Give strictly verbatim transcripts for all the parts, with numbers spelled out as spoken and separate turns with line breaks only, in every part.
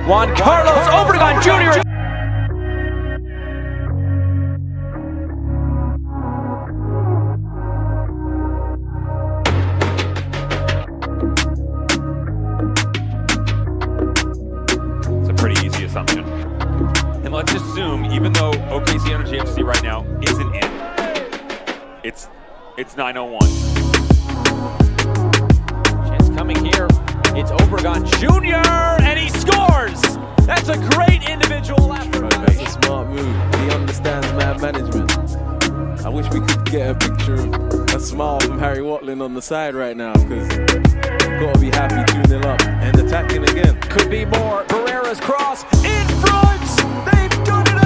Juan Carlos Obregon Junior
It's a pretty easy assumption. And let's assume, even though O K C Energy F C right now isn't in, it's it's nine oh one.
Chance coming here. It's Obregon Junior and he scores! That's a great individual effort.
That's a smart move. He understands man management. I wish we could get a picture of a smile from Harry Watling on the side right now, because got to be happy two nil up and attacking again.
Could be more. Barrera's cross in front! They've done it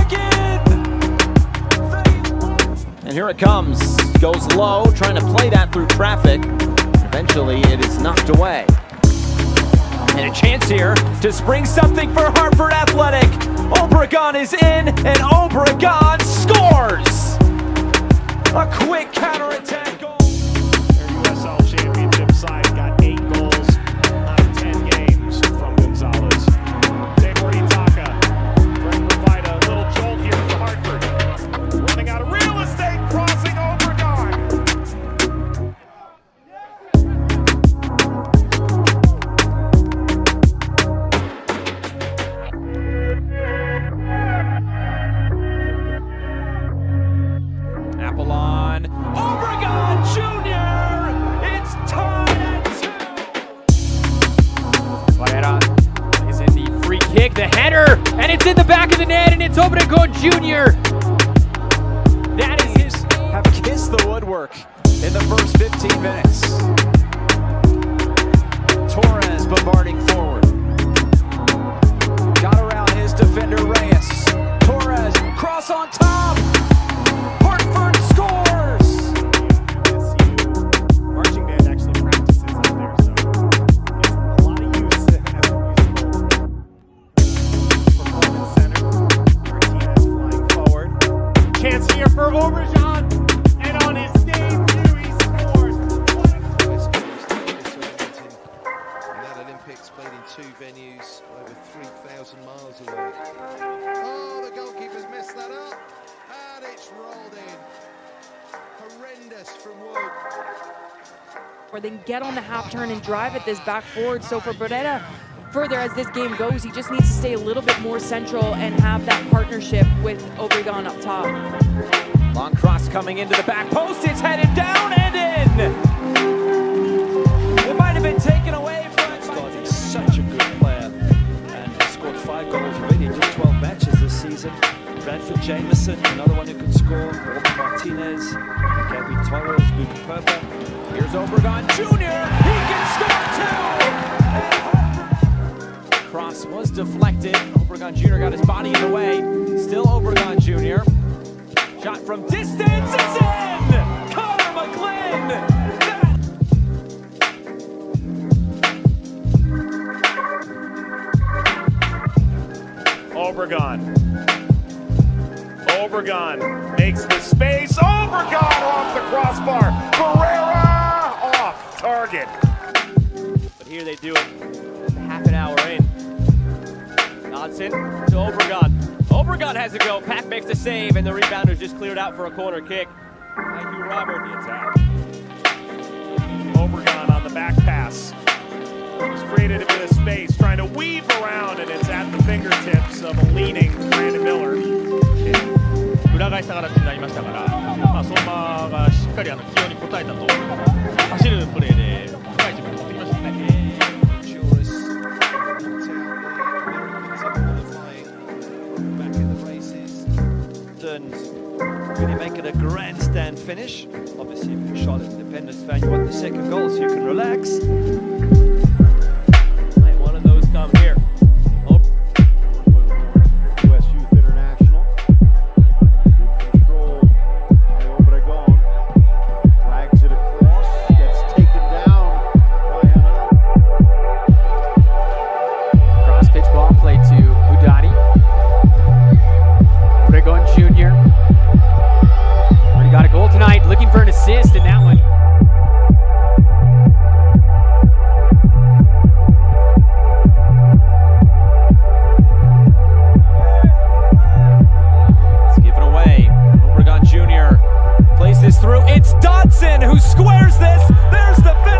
again! And here it comes. Goes low, trying to play that through traffic. Eventually it is knocked away. And a chance here to spring something for Hartford Athletic. Obregon is in, and Obregon scores! A quick counterattack goal.
Their U S L Championship side got eight goals out of ten games from Gonzalez. Debori Taka trying to provide a little jolt here for Hartford. Running out of real estate, crossing Obregon.
Apollon, Obregon Junior It's tied at two. Barrera is in the free kick, the header, and it's in the back of the net, and it's Obregon Junior That is his.
Have kissed the woodwork in the first fifteen minutes. Torres bombarding forward. Got around his defender Reyes. Torres, cross on top. Hartford scores!
Marching band actually practices out there, so gets a lot of use as a musical performance center. Martinez flying forward. Chance here for Obregon, and on his debut he scores.
West Coast and that Olympics played in two venues over three thousand miles away. Oh, the goalkeeper's messed that up. And it's rolled in. Horrendous from Wood.
Or then get on the half turn and drive at this back forward. So for Barrera, further as this game goes, he just needs to stay a little bit more central and have that partnership with Obregon up top.
Long cross coming into the back post, it's headed down and in! It might have been taken away from
Scott is such a good player and has scored five goals already in just twelve matches this season. Bradford Jameson, another one who can score. Walter Martinez, Gabby Torres, Luke Purper.
Here's Obregon Junior He can score two! Cross was deflected. Obregon Junior got his body in the way. Still Obregon Junior Shot from distance, it's in! Connor McGlynn!
Obregon. Obregon makes the space. Obregon off the crossbar. Barrera off target.
But here they do it half an hour in. Dodson to Obregon. Obregon has a go. Pack makes the save, and the rebounder just cleared out for a corner kick. By Hugh Robert. It's out.
Obregon on the back pass. He's created a bit of space, trying to weave around, and it's at the fingertips of a leaning Brandon Miller.
裏返しながらになりましたから、まあ、相馬がしっかりあの起用に応えたと走るプレーで深い自分に持ってきましたね。
Really make it a grandstand finish. Obviously, if you're a Charlotte Independence fan, you want the second goal so you can relax.
Might one of those come here. Oh.
U S Youth International. Good control by Obregon. Drags it across. Gets taken down by Hanan.
Cross pitch ball played to Budati. Obregon Junior Already got a goal tonight, looking for an assist in that one. Jamieson, who squares this. There's the finish.